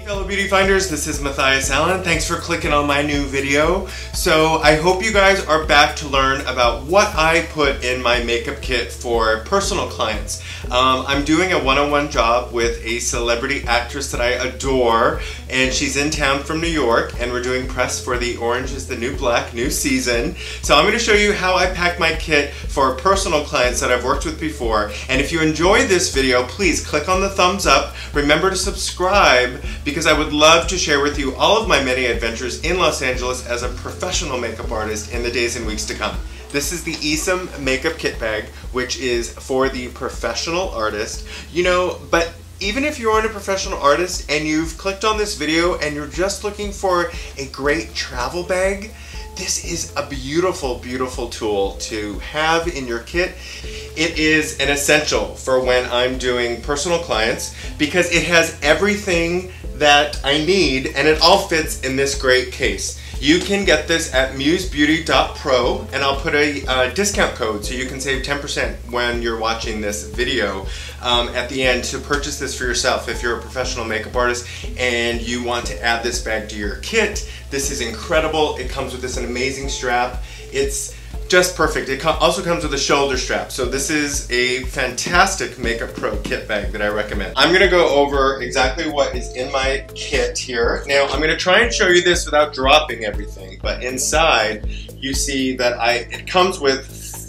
Fellow beauty finders, this is Matthias Allen. Thanks for clicking on my new video. So I hope you guys are back to learn about what I put in my makeup kit for personal clients. I'm doing a one-on-one job with a celebrity actress that I adore, and she's in town from New York, and we're doing press for the Orange is the New Black new season. So I'm going to show you how I pack my kit for personal clients that I've worked with before. And if you enjoyed this video, please click on the thumbs up. Remember to subscribe, because I would love to share with you all of my many adventures in Los Angeles as a professional makeup artist in the days and weeks to come. This is the Esom makeup kit bag, which is for the professional artist. You know, but even if you aren't a professional artist and you've clicked on this video and you're just looking for a great travel bag, this is a beautiful, beautiful tool to have in your kit. It is an essential for when I'm doing personal clients because it has everything that I need and it all fits in this great case. You can get this at musebeauty.pro, and I'll put a discount code so you can save 10% when you're watching this video at the end to purchase this for yourself if you're a professional makeup artist and you want to add this bag to your kit. This is incredible. It comes with this amazing strap. It's just perfect. It also comes with a shoulder strap. So this is a fantastic Makeup Pro kit bag that I recommend. I'm gonna go over exactly what is in my kit here. Now I'm gonna try and show you this without dropping everything, but inside you see that it comes with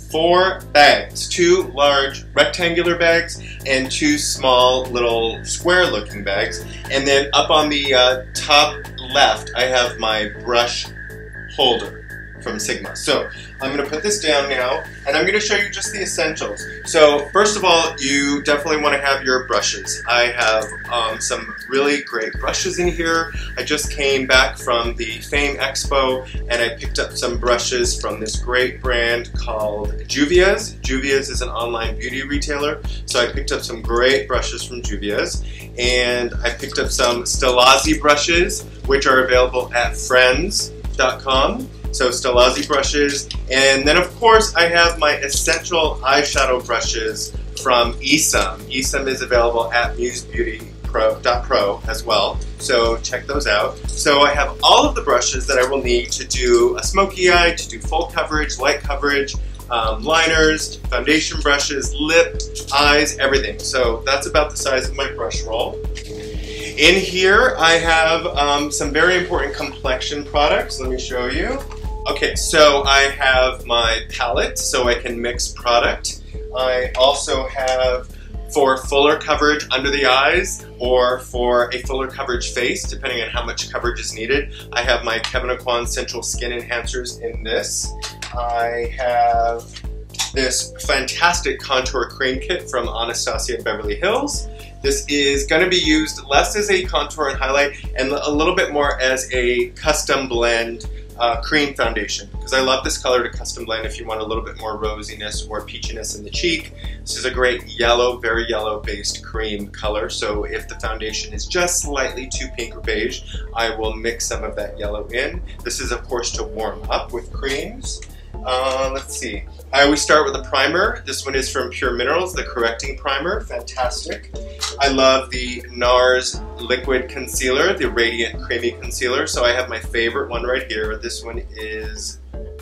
4 bags, 2 large rectangular bags and 2 small little square looking bags. And then up on the top left, I have my brush holder from Sigma. So I'm going to put this down now and I'm going to show you just the essentials. So first of all, you definitely want to have your brushes. I have some really great brushes in here. I just came back from the Fame Expo and I picked up some brushes from this great brand called Juvia's. Juvia's is an online beauty retailer, so I picked up some great brushes from Juvia's, and I picked up some Stilazzi brushes, which are available at friends.com. So Stilazzi brushes, and then of course I have my essential eyeshadow brushes from Esom. Esom is available at musebeauty.pro as well, so check those out. So I have all of the brushes that I will need to do a smoky eye, to do full coverage, light coverage, liners, foundation brushes, lip, eyes, everything. So that's about the size of my brush roll. In here I have some very important complexion products. Let me show you. Okay, so I have my palette so I can mix product. I also have for fuller coverage under the eyes or for a fuller coverage face, depending on how much coverage is needed. I have my Kevyn Aucoin Central Skin Enhancers in this. I have this fantastic contour cream kit from Anastasia Beverly Hills. This is going to be used less as a contour and highlight and a little bit more as a custom blend cream foundation, because I love this color to custom blend if you want a little bit more rosiness or peachiness in the cheek. This is a great yellow, very yellow based cream color, so if the foundation is just slightly too pink or beige, I will mix some of that yellow in. This is of course to warm up with creams. Let's see. I always start with a primer. This one is from Pure Minerals, the Correcting Primer. Fantastic. I love the NARS Liquid Concealer, the Radiant Creamy Concealer. So I have my favorite one right here. This one is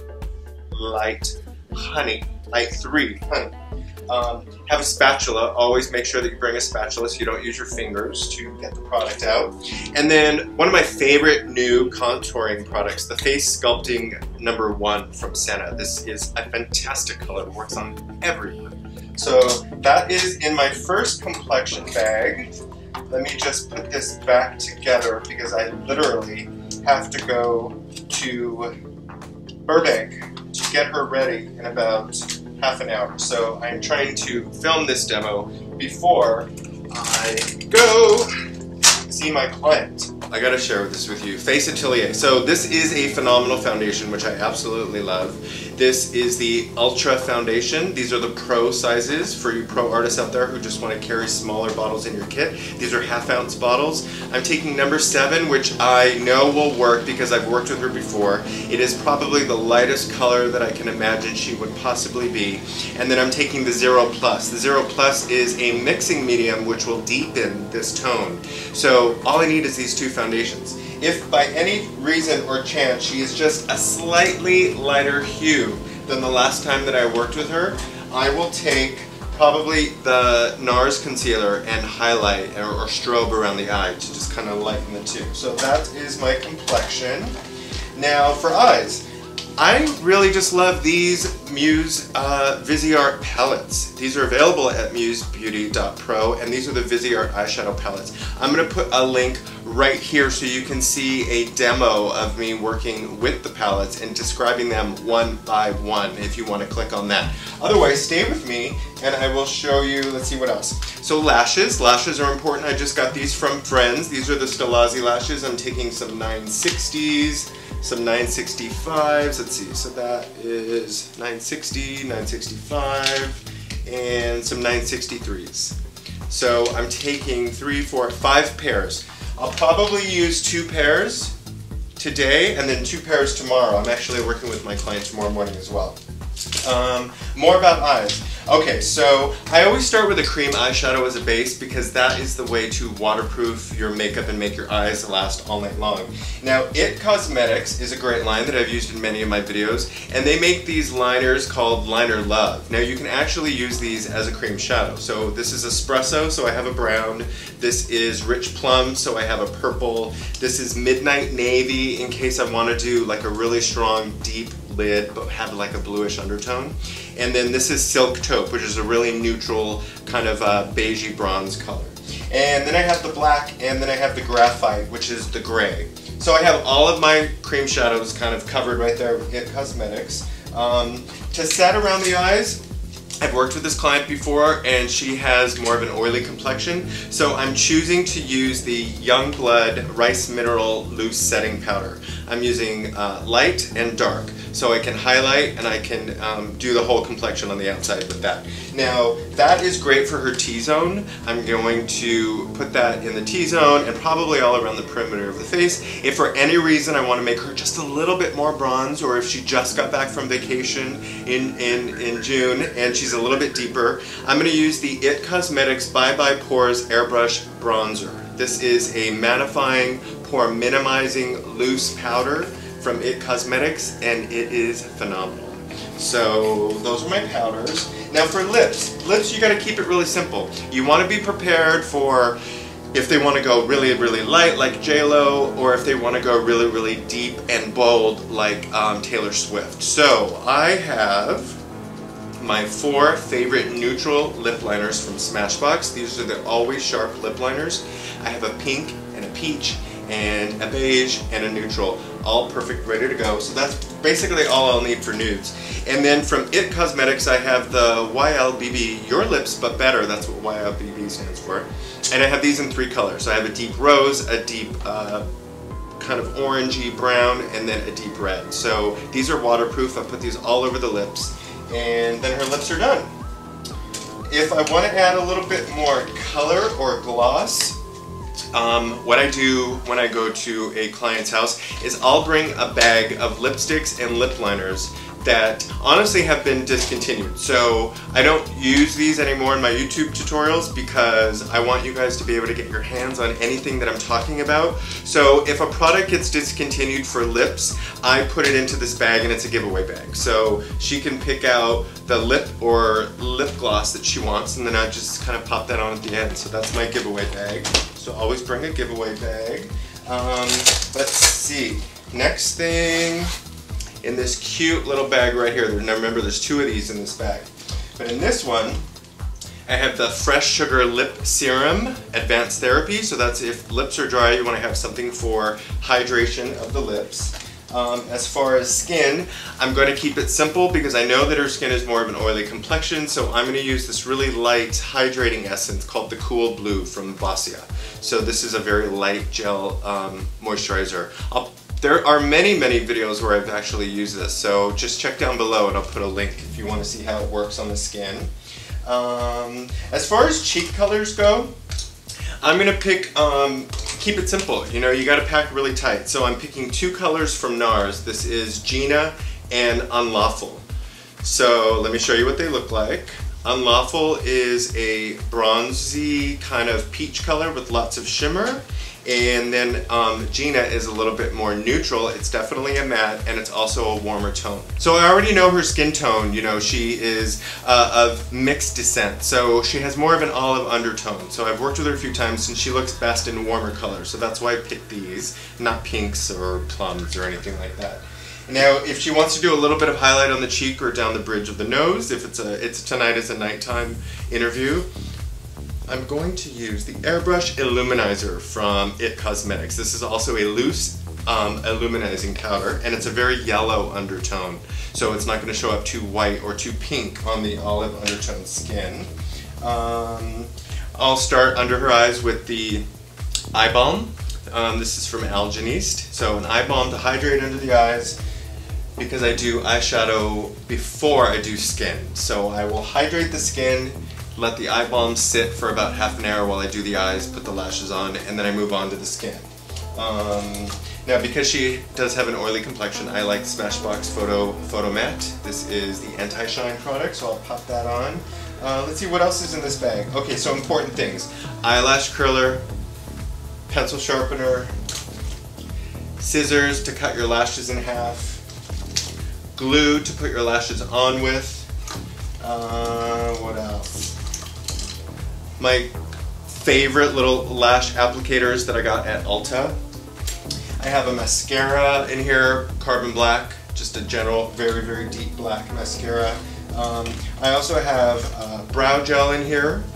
Light Honey, Light 3 Honey. Have a spatula. Always make sure that you bring a spatula so you don't use your fingers to get the product out. And then one of my favorite new contouring products, the Face Sculpting #1 from Senna. This is a fantastic color. It works on everyone. So that is in my first complexion bag. Let me just put this back together because I literally have to go to Burbank to get her ready in about half an hour. So I'm trying to film this demo before I go see my client. I gotta share this with you. Face Atelier. So this is a phenomenal foundation which I absolutely love. This is the Ultra Foundation. These are the pro sizes for you pro artists out there who just want to carry smaller bottles in your kit. These are half-ounce bottles. I'm taking number 7, which I know will work because I've worked with her before. It is probably the lightest color that I can imagine she would possibly be. And then I'm taking the 0 Plus. The 0 Plus is a mixing medium which will deepen this tone. So all I need is these 2 foundations. If by any reason or chance she is just a slightly lighter hue than the last time that I worked with her, I will take probably the NARS concealer and highlight or strobe around the eye to just kind of lighten the two. So that is my complexion. Now for eyes, I really just love these Muse Viseart palettes. These are available at musebeauty.pro, and these are the Viseart eyeshadow palettes. I'm going to put a link right here so you can see a demo of me working with the palettes and describing them one by one if you want to click on that. Otherwise, stay with me and I will show you, let's see what else. So lashes. Lashes are important. I just got these from Friends. These are the Stilazzi lashes. I'm taking some 960s. Some 965s, let's see, so that is 960, 965, and some 963s. So I'm taking 3, 4, 5 pairs. I'll probably use 2 pairs today and then 2 pairs tomorrow. I'm actually working with my client tomorrow morning as well. More about eyes. Okay, so I always start with a cream eyeshadow as a base because that is the way to waterproof your makeup and make your eyes last all night long. Now, IT Cosmetics is a great line that I've used in many of my videos, and they make these liners called Liner Love. Now, you can actually use these as a cream shadow. So this is Espresso, so I have a brown. This is Rich Plum, so I have a purple. This is Midnight Navy in case I want to do like a really strong, deep lid but have like a bluish undertone. And then this is Silk Taupe, which is a really neutral kind of beigey bronze color. And then I have the black, and then I have the graphite, which is the gray. So I have all of my cream shadows kind of covered right there with IT Cosmetics. To set around the eyes, I've worked with this client before and she has more of an oily complexion, so I'm choosing to use the Youngblood Rice Mineral Loose Setting Powder. I'm using light and dark, so I can highlight and I can do the whole complexion on the outside with that. Now, that is great for her T-zone. I'm going to put that in the T-zone and probably all around the perimeter of the face. If for any reason I want to make her just a little bit more bronze, or if she just got back from vacation in June and she's a little bit deeper, I'm going to use the IT Cosmetics Bye Bye Pores Airbrush Bronzer. This is a mattifying, pore minimizing loose powder from IT Cosmetics, and it is phenomenal. So those are my powders. Now for lips. Lips, you gotta keep it really simple. You wanna be prepared for if they wanna go really, really light like J-Lo, or if they wanna go really, really deep and bold like Taylor Swift. So I have my 4 favorite neutral lip liners from Smashbox. These are the Always Sharp lip liners. I have a pink and a peach and a beige and a neutral, all perfect, ready to go. So that's basically all I'll need for nudes. And then from IT Cosmetics, I have the YLBB Your Lips But Better. That's what YLBB stands for. And I have these in 3 colors. So I have a deep rose, a deep kind of orangey brown, and then a deep red. So these are waterproof. I put these all over the lips, and then her lips are done. If I want to add a little bit more color or gloss, what I do when I go to a client's house is I'll bring a bag of lipsticks and lip liners that honestly have been discontinued. So I don't use these anymore in my YouTube tutorials because I want you guys to be able to get your hands on anything that I'm talking about. So if a product gets discontinued for lips, I put it into this bag and it's a giveaway bag. So she can pick out the lip or lip gloss that she wants, and then I just kind of pop that on at the end. So that's my giveaway bag. So always bring a giveaway bag. Let's see, next thing, in this cute little bag right here. Now remember, there's 2 of these in this bag. But in this one, I have the Fresh Sugar Lip Serum Advanced Therapy. So that's if lips are dry, you want to have something for hydration of the lips. As far as skin, I'm going to keep it simple because I know that her skin is more of an oily complexion, so I'm going to use this really light hydrating essence called the Cool Blue from Boscia. So this is a very light gel moisturizer. There are many videos where I've actually used this, so just check down below and I'll put a link if you want to see how it works on the skin. As far as cheek colors go, I'm gonna pick, keep it simple, you know, you gotta pack really tight. So I'm picking 2 colors from NARS. This is Gina and Unlawful. So let me show you what they look like. Unlawful is a bronzy kind of peach color with lots of shimmer. And then Gina is a little bit more neutral. It's definitely a matte, and it's also a warmer tone. So I already know her skin tone. You know, she is of mixed descent, so she has more of an olive undertone. So I've worked with her a few times, and she looks best in warmer colors. So that's why I picked these, not pinks or plums or anything like that. Now, if she wants to do a little bit of highlight on the cheek or down the bridge of the nose, if it's tonight is a nighttime interview, I'm going to use the Airbrush Illuminizer from IT Cosmetics. This is also a loose illuminizing powder, and it's a very yellow undertone, so it's not going to show up too white or too pink on the olive undertone skin. I'll start under her eyes with the eye balm. This is from Algenist. So an eye balm to hydrate under the eyes, because I do eyeshadow before I do skin. So I will hydrate the skin, let the eye balm sit for about half an hour while I do the eyes, put the lashes on, and then I move on to the skin. Now, because she does have an oily complexion, I like Smashbox Photo Matte. This is the anti-shine product, so I'll pop that on. Let's see what else is in this bag. Okay, so important things. Eyelash curler, pencil sharpener, scissors to cut your lashes in half, glue to put your lashes on with, what else? My favorite little lash applicators that I got at Ulta. I have a mascara in here, Carbon Black, just a general, very deep black mascara. I also have brow gel in here,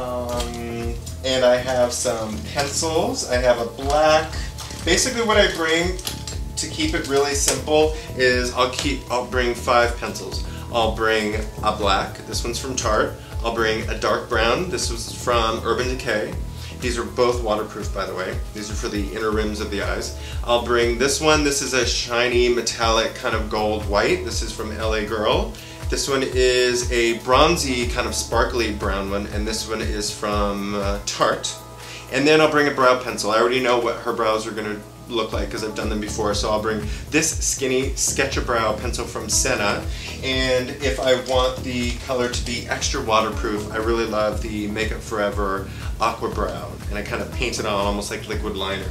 and I have some pencils. I have a black. Basically what I bring to keep it really simple is I'll bring 5 pencils. I'll bring a black, this one's from Tarte. I'll bring a dark brown, this was from Urban Decay. These are both waterproof, by the way. These are for the inner rims of the eyes. I'll bring this one, this is a shiny metallic kind of gold white. This is from LA Girl. This one is a bronzy kind of sparkly brown one, and this one is from Tarte. And then I'll bring a brow pencil. I already know what her brows are gonna look like because I've done them before, so I'll bring this skinny Sketch-A-Brow pencil from Senna. And if I want the color to be extra waterproof, I really love the Makeup Forever Aqua Brow, and I kind of paint it on almost like liquid liner.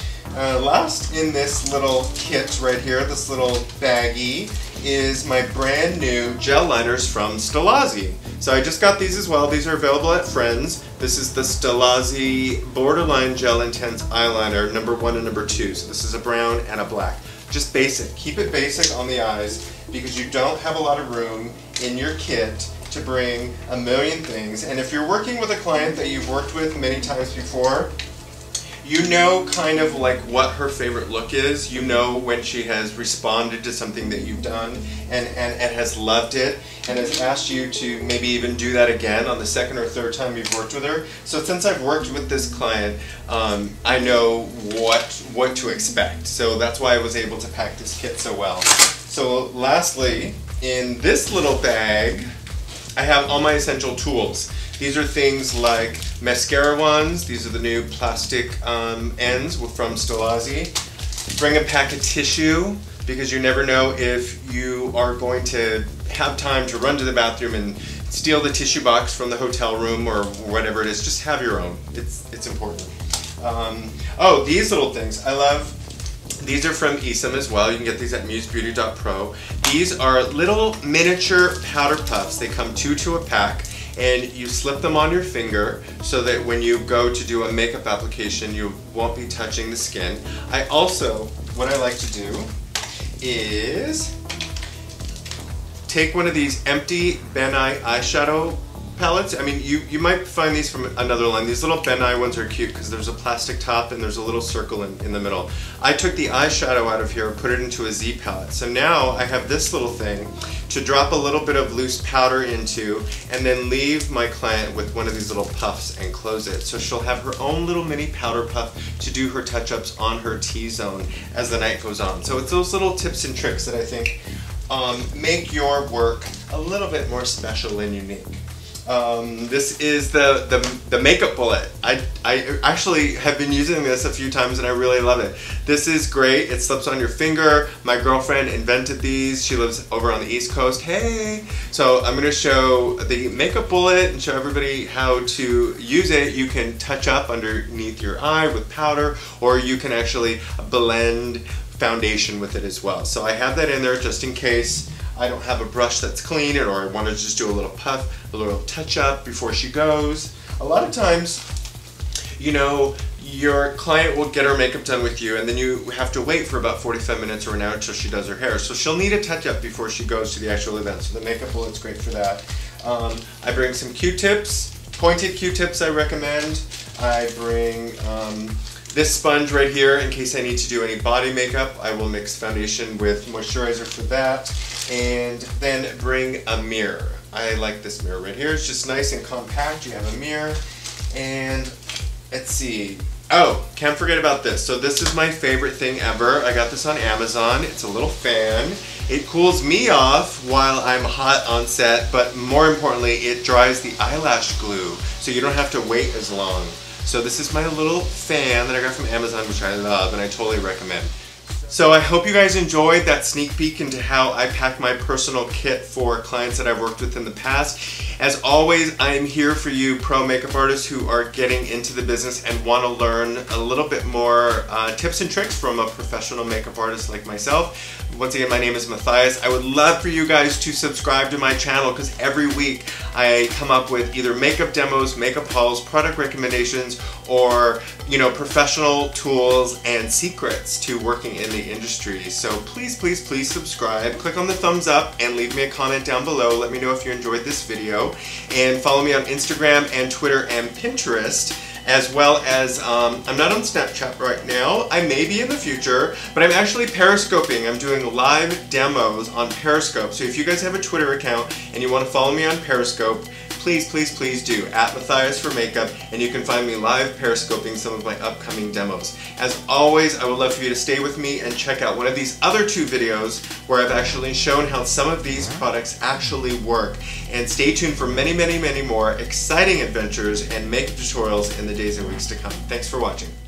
Last in this little kit right here, this little baggie, is my brand new gel liners from Stilazzi. So I just got these as well. These are available at Friends. This is the Stilazzi Borderline Gel Intense Eyeliner, number 1 and number 2. So this is a brown and a black. Just basic. Keep it basic on the eyes because you don't have a lot of room in your kit to bring a million things. And if you're working with a client that you've worked with many times before, you know kind of like what her favorite look is. You know when she has responded to something that you've done and has loved it and has asked you to maybe even do that again on the 2nd or 3rd time you've worked with her. So since I've worked with this client, I know what to expect. So that's why I was able to pack this kit so well. So lastly, in this little bag, I have all my essential tools. These are things like mascara wands. These are the new plastic ends from Stilazzi. Bring a pack of tissue because you never know if you are going to have time to run to the bathroom and steal the tissue box from the hotel room or whatever it is. Just have your own. It's important. Oh, these little things. I love. These are from Esom as well. You can get these at musebeauty.pro. These are little miniature powder puffs. They come 2 to a pack. And you slip them on your finger so that when you go to do a makeup application, you won't be touching the skin. I also, what I like to do is take one of these empty Ben Nye eyeshadow palettes. I mean, you might find these from another line. These little Ben Nye ones are cute because there's a plastic top and there's a little circle in the middle. I took the eyeshadow out of here, put it into a Z palette. So now I have this little thing to drop a little bit of loose powder into and then leave my client with one of these little puffs and close it. So she'll have her own little mini powder puff to do her touch-ups on her T-zone as the night goes on. So it's those little tips and tricks that I think make your work a little bit more special and unique. This is the makeup bullet. I actually have been using this a few times and I really love it. This is great. It slips on your finger. My girlfriend invented these. She lives over on the East Coast. Hey! So I'm going to show the makeup bullet and show everybody how to use it. You can touch up underneath your eye with powder, or you can actually blend foundation with it as well. So I have that in there just in case I don't have a brush that's clean, or I want to just do a little puff, a little touch up before she goes. A lot of times, you know, your client will get her makeup done with you and then you have to wait for about 45 minutes or an hour until she does her hair. So she'll need a touch up before she goes to the actual event. So the makeup bullet's great for that. I bring some Q-tips, pointed Q-tips I recommend. I bring this sponge right here in case I need to do any body makeup. I will mix foundation with moisturizer for that. And then bring a mirror. I like this mirror right here. It's just nice and compact. You have a mirror. And let's see. Oh, can't forget about this. So this is my favorite thing ever. I got this on Amazon. It's a little fan. It cools me off while I'm hot on set, but more importantly, it dries the eyelash glue, so you don't have to wait as long. So this is my little fan that I got from Amazon, which I love and I totally recommend. So I hope you guys enjoyed that sneak peek into how I pack my personal kit for clients that I've worked with in the past. As always, I am here for you pro makeup artists who are getting into the business and want to learn a little bit more tips and tricks from a professional makeup artist like myself. Once again, my name is Matthias. I would love for you guys to subscribe to my channel because every week I come up with either makeup demos, makeup hauls, product recommendations, or professional tools and secrets to working in the industry. So please, please, please subscribe. Click on the thumbs up and leave me a comment down below. Let me know if you enjoyed this video. And follow me on Instagram and Twitter and Pinterest, as well as, I'm not on Snapchat right now. I may be in the future, but I'm actually Periscoping. I'm doing live demos on Periscope. So if you guys have a Twitter account and you want to follow me on Periscope, please, please, please do, @Matthias4Makeup, and you can find me live Periscoping some of my upcoming demos. As always, I would love for you to stay with me and check out one of these other 2 videos where I've actually shown how some of these products actually work. And stay tuned for many, many, many more exciting adventures and makeup tutorials in the days and weeks to come. Thanks for watching.